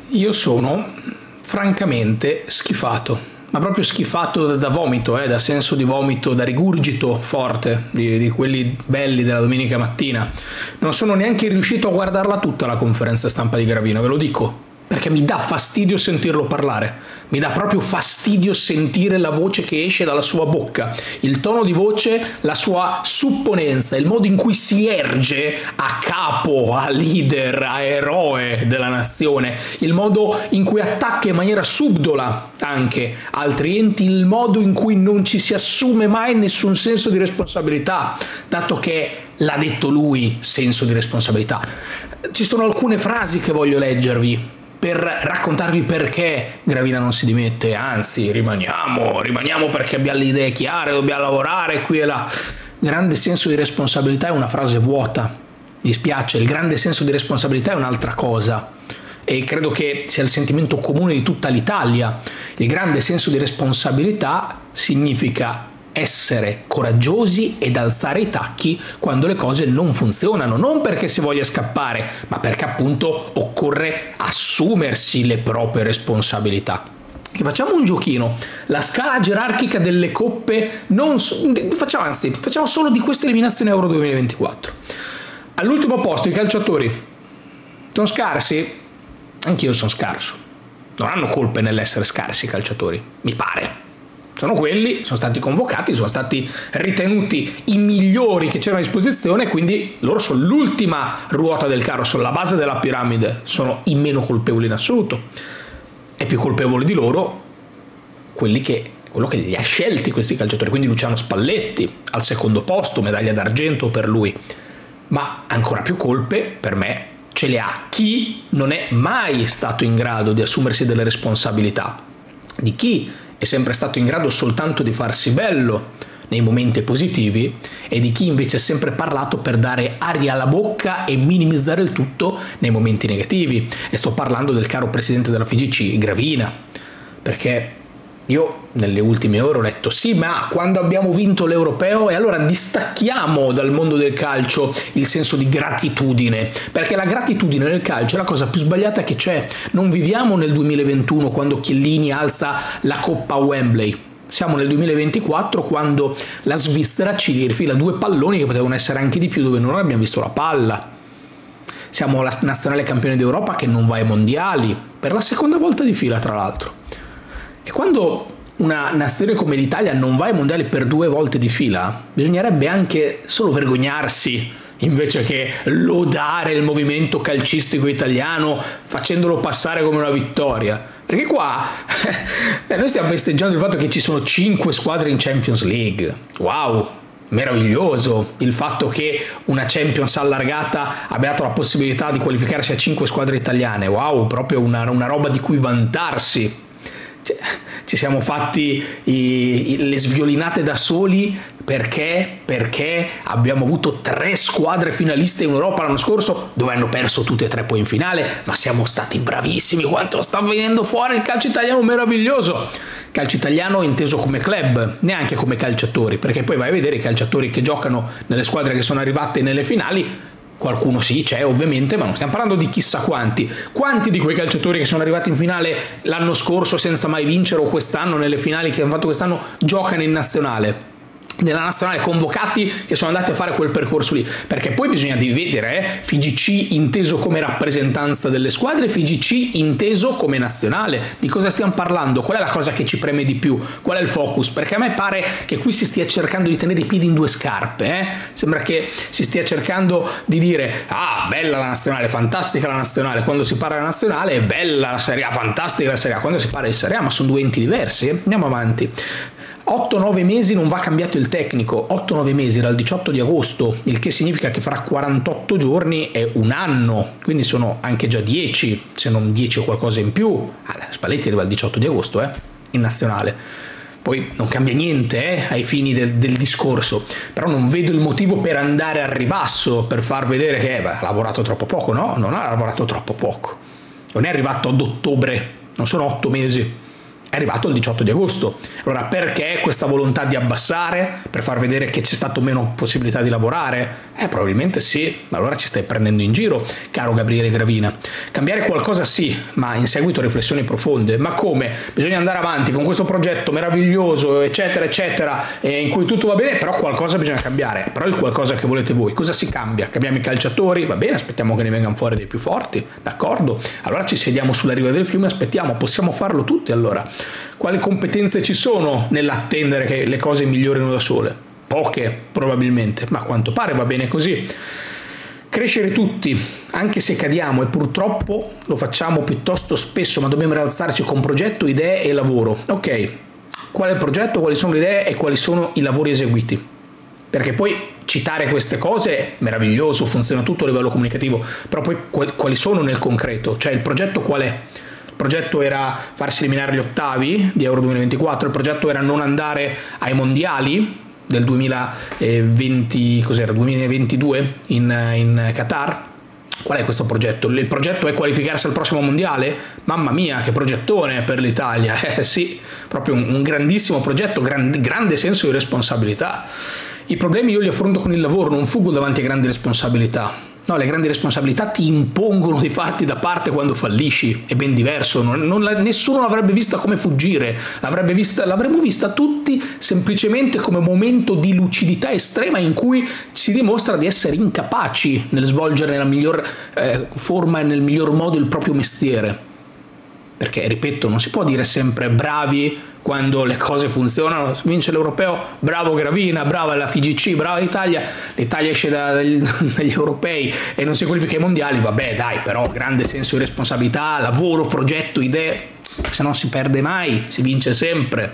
Io sono francamente schifato, ma proprio schifato da vomito, da senso di vomito, da rigurgito forte, di quelli belli della domenica mattina. Non sono neanche riuscito a guardarla tutta la conferenza stampa di Gravina, ve lo dico, perché mi dà fastidio sentirlo parlare. Mi dà proprio fastidio sentire la voce che esce dalla sua bocca, il tono di voce, la sua supponenza, il modo in cui si erge a capo, a leader, a eroe della nazione, il modo in cui attacca in maniera subdola anche altri enti, il modo in cui non ci si assume mai nessun senso di responsabilità, dato che l'ha detto lui, senso di responsabilità. Ci sono alcune frasi che voglio leggervi per raccontarvi perché Gravina non si dimette, anzi rimaniamo perché abbiamo le idee chiare, dobbiamo lavorare qui e là. Grande senso di responsabilità è una frase vuota, dispiace, il grande senso di responsabilità è un'altra cosa e credo che sia il sentimento comune di tutta l'Italia. Il grande senso di responsabilità significa essere coraggiosi ed alzare i tacchi quando le cose non funzionano, non perché si voglia scappare, ma perché appunto occorre assumersi le proprie responsabilità. E facciamo un giochino, la scala gerarchica delle coppe, facciamo solo di questa eliminazione Euro 2024. All'ultimo posto i calciatori sono scarsi? Anch'io sono scarso, non hanno colpe nell'essere scarsi i calciatori, mi pare. Sono quelli, sono stati convocati, sono stati ritenuti i migliori che c'erano a disposizione, quindi loro sono l'ultima ruota del carro, sono la base della piramide, sono i meno colpevoli in assoluto. È più colpevole di loro quello che li ha scelti questi calciatori, quindi Luciano Spalletti al secondo posto, medaglia d'argento per lui. Ma ancora più colpe per me ce le ha chi non è mai stato in grado di assumersi delle responsabilità, di chi è sempre stato in grado soltanto di farsi bello nei momenti positivi e di chi invece ha sempre parlato per dare aria alla bocca e minimizzare il tutto nei momenti negativi. E sto parlando del caro presidente della FIGC, Gravina, perché io nelle ultime ore ho letto sì, ma quando abbiamo vinto l'Europeo e allora distacchiamo dal mondo del calcio il senso di gratitudine, perché la gratitudine nel calcio è la cosa più sbagliata che c'è. Non viviamo nel 2021 quando Chiellini alza la coppa a Wembley, siamo nel 2024 quando la Svizzera ci rifila due palloni che potevano essere anche di più dove non abbiamo visto la palla. Siamo la nazionale campione d'Europa che non va ai mondiali per la seconda volta di fila, tra l'altro. E quando una nazione come l'Italia non va ai mondiali per 2 volte di fila, bisognerebbe anche solo vergognarsi invece che lodare il movimento calcistico italiano facendolo passare come una vittoria. Perché qua noi stiamo festeggiando il fatto che ci sono 5 squadre in Champions League. Wow, meraviglioso il fatto che una Champions allargata abbia dato la possibilità di qualificarsi a 5 squadre italiane. Wow, proprio una roba di cui vantarsi. Ci siamo fatti le sviolinate da soli perché abbiamo avuto 3 squadre finaliste in Europa l'anno scorso dove hanno perso tutte e 3 poi in finale, ma siamo stati bravissimi. Quanto sta venendo fuori il calcio italiano meraviglioso, calcio italiano inteso come club, neanche come calciatori, perché poi vai a vedere i calciatori che giocano nelle squadre che sono arrivate nelle finali. Qualcuno sì, c'è ovviamente, ma non stiamo parlando di chissà quanti. Quanti di quei calciatori che sono arrivati in finale l'anno scorso senza mai vincere o quest'anno nelle finali che hanno fatto quest'anno giocano in nazionale? Nella nazionale convocati che sono andati a fare quel percorso lì, perché poi bisogna dividere FIGC inteso come rappresentanza delle squadre, FIGC inteso come nazionale. Di cosa stiamo parlando? Qual è la cosa che ci preme di più? Qual è il focus? Perché a me pare che qui si stia cercando di tenere i piedi in 2 scarpe, sembra che si stia cercando di dire ah, bella la nazionale, fantastica la nazionale, quando si parla della nazionale è bella la Serie A, fantastica la Serie A, quando si parla di Serie A, ma sono 2 enti diversi. Andiamo avanti. 8-9 mesi non va cambiato il tecnico, 8-9 mesi dal 18 di agosto, il che significa che fra 48 giorni è un anno, quindi sono anche già 10, se non 10 o qualcosa in più. Spalletti arriva il 18 di agosto in nazionale, poi non cambia niente ai fini del discorso, però non vedo il motivo per andare al ribasso, per far vedere che ha lavorato troppo poco. No, non ha lavorato troppo poco, non è arrivato ad ottobre, non sono 8 mesi. È arrivato il 18 di agosto. Allora perché questa volontà di abbassare? Per far vedere che c'è stato meno possibilità di lavorare? Probabilmente sì, ma allora ci stai prendendo in giro, caro Gabriele Gravina. Cambiare qualcosa sì, ma in seguito a riflessioni profonde. Ma come? Bisogna andare avanti con questo progetto meraviglioso, eccetera, eccetera, in cui tutto va bene, però qualcosa bisogna cambiare. Però il qualcosa che volete voi, cosa si cambia? Cambiamo i calciatori? Va bene, aspettiamo che ne vengano fuori dei più forti, d'accordo? Allora ci sediamo sulla riva del fiume e aspettiamo, possiamo farlo tutti allora. Quali competenze ci sono nell'attendere che le cose migliorino da sole? Poche probabilmente, ma a quanto pare va bene così. Crescere tutti, anche se cadiamo, e purtroppo lo facciamo piuttosto spesso, ma dobbiamo rialzarci con progetto, idee e lavoro. Ok, qual è il progetto, quali sono le idee e quali sono i lavori eseguiti? Perché poi citare queste cose è meraviglioso, funziona tutto a livello comunicativo, però poi quali sono nel concreto? Cioè il progetto qual è? Il progetto era farsi eliminare gli ottavi di Euro 2024, il progetto era non andare ai mondiali del 2020, cos'era, 2022 in Qatar. Qual è questo progetto? Il progetto è qualificarsi al prossimo mondiale? Mamma mia, che progettone per l'Italia! Sì, proprio un grandissimo progetto, grande senso di responsabilità. I problemi io li affronto con il lavoro, non fuggo davanti a grandi responsabilità. No, le grandi responsabilità ti impongono di farti da parte quando fallisci, è ben diverso, nessuno l'avrebbe vista come fuggire, l'avremmo vista tutti semplicemente come momento di lucidità estrema in cui si dimostra di essere incapaci nel svolgere nella miglior forma e nel miglior modo il proprio mestiere. Perché, ripeto, non si può dire sempre bravi quando le cose funzionano, vince l'europeo, bravo Gravina, brava la FIGC, brava l'Italia esce dagli europei e non si qualifica ai mondiali, vabbè dai, però grande senso di responsabilità, lavoro, progetto, idee, se no si perde mai, si vince sempre.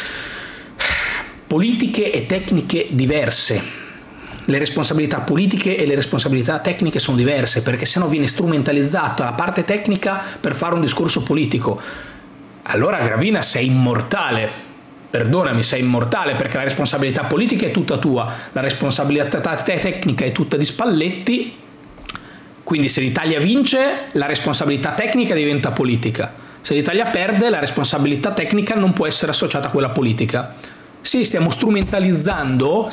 Politiche e tecniche diverse. Le responsabilità politiche e le responsabilità tecniche sono diverse, perché sennò viene strumentalizzata la parte tecnica per fare un discorso politico. Allora Gravina sei immortale, perdonami, sei immortale, perché la responsabilità politica è tutta tua, la responsabilità tecnica è tutta di Spalletti, quindi se l'Italia vince la responsabilità tecnica diventa politica, se l'Italia perde la responsabilità tecnica non può essere associata a quella politica. Sì, stiamo strumentalizzando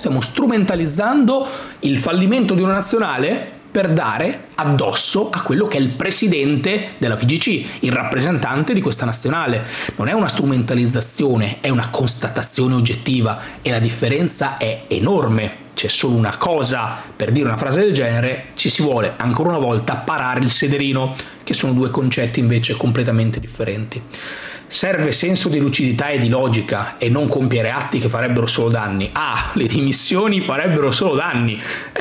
il fallimento di una nazionale per dare addosso a quello che è il presidente della FIGC, il rappresentante di questa nazionale. Non è una strumentalizzazione, è una constatazione oggettiva e la differenza è enorme. C'è solo una cosa, per dire una frase del genere, ci si vuole ancora una volta parare il sederino, che sono due concetti invece completamente differenti. Serve senso di lucidità e di logica e non compiere atti che farebbero solo danni. Ah, le dimissioni farebbero solo danni.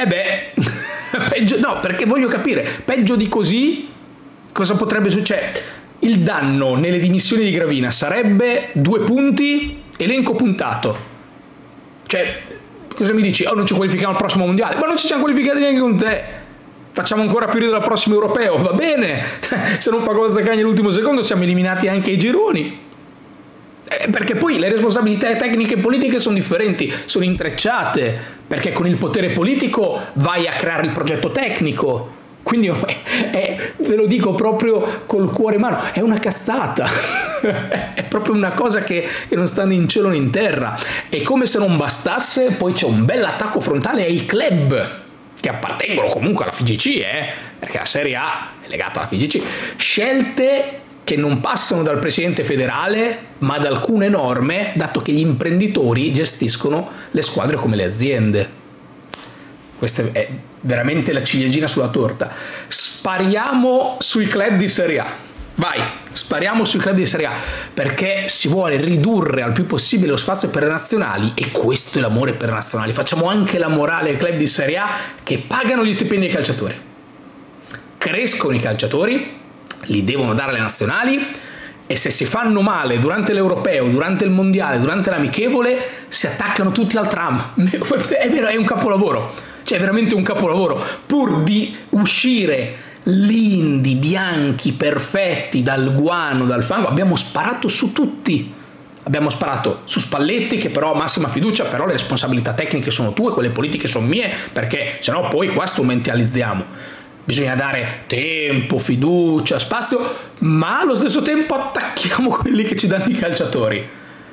Peggio, no, perché voglio capire, peggio di così cosa potrebbe succedere? Il danno nelle dimissioni di Gravina sarebbe 2 punti, elenco puntato. Cioè, cosa mi dici? Oh, non ci qualifichiamo al prossimo mondiale? Ma non ci siamo qualificati neanche con te. Facciamo ancora più ridere al prossimo europeo, va bene, se non fa cosa Zaccagni all'ultimo secondo siamo eliminati anche ai gironi, perché poi le responsabilità tecniche e politiche sono differenti, sono intrecciate, perché con il potere politico vai a creare il progetto tecnico, quindi ve lo dico proprio col cuore in mano, è una cazzata, è proprio una cosa che non sta né in cielo né in terra, e come se non bastasse poi c'è un bel attacco frontale ai club, che appartengono comunque alla FIGC, perché la Serie A è legata alla FIGC, scelte che non passano dal presidente federale ma da alcune norme, dato che gli imprenditori gestiscono le squadre come le aziende. Questa è veramente la ciliegina sulla torta. Spariamo sui club di Serie A. Vai, spariamo sui club di Serie A, perché si vuole ridurre al più possibile lo spazio per le nazionali, e questo è l'amore per le nazionali. Facciamo anche la morale ai club di Serie A che pagano gli stipendi ai calciatori. Crescono i calciatori, li devono dare alle nazionali, e se si fanno male durante l'europeo, durante il mondiale, durante l'amichevole, si attaccano tutti al tram. È vero, è un capolavoro, cioè è veramente un capolavoro, pur di uscire lindi, bianchi, perfetti, dal guano, dal fango. Abbiamo sparato su tutti, abbiamo sparato su Spalletti, che però ha massima fiducia, però le responsabilità tecniche sono tue, quelle politiche sono mie, perché sennò poi qua strumentalizziamo. Bisogna dare tempo, fiducia, spazio, ma allo stesso tempo attacchiamo quelli che ci danno i calciatori.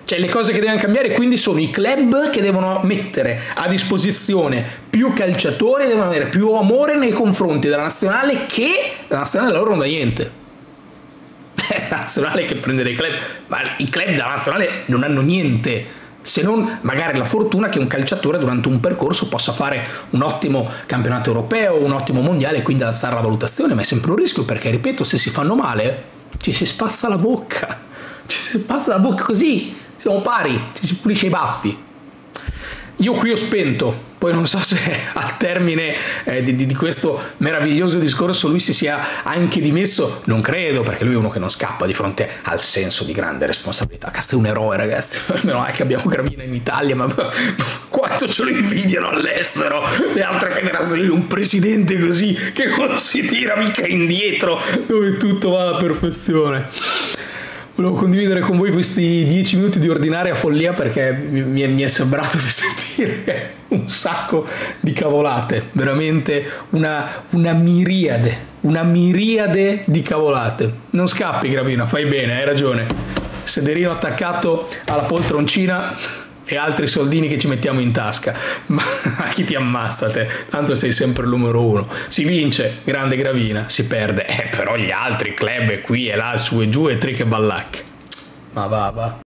Cioè le cose che devono cambiare quindi sono i club che devono mettere a disposizione più calciatori, devono avere più amore nei confronti della nazionale, che la nazionale loro non dà niente. La nazionale che prende dei club, ma i club della nazionale non hanno niente, se non magari la fortuna che un calciatore durante un percorso possa fare un ottimo campionato europeo, un ottimo mondiale e quindi alzare la valutazione, ma è sempre un rischio perché, ripeto, se si fanno male ci si spazza la bocca, così, siamo pari, ci si pulisce i baffi. Io qui ho spento, poi non so se al termine di questo meraviglioso discorso lui si sia anche dimesso, non credo, perché lui è uno che non scappa di fronte al senso di grande responsabilità. Cazzo, è un eroe, ragazzi, meno male che abbiamo Gravina in Italia, ma quanto ce lo invidiano all'estero le altre federazioni, un presidente così che non si tira mica indietro, dove tutto va alla perfezione. Volevo condividere con voi questi 10 minuti di ordinaria follia perché mi è sembrato di sentire un sacco di cavolate, veramente una miriade di cavolate. Non scappi, Gravina, fai bene, hai ragione. Sederino attaccato alla poltroncina e altri soldini che ci mettiamo in tasca, ma a chi ti ammazza te? Tanto sei sempre il numero uno. Si vince, grande Gravina, si perde, però gli altri club qui e là, su e giù e triche ballacche. Ma va.